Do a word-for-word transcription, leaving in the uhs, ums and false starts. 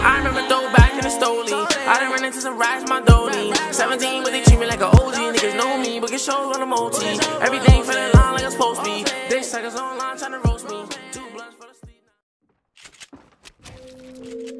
I remember throwback in the Stoli. I done ran into some racks, my dolly. seventeen, but they treat me like an O G. Niggas know me, but get shows on the multi. Everything feeling line like it's supposed to be. They suckers online trying to roast me. Two blunts for the sleep.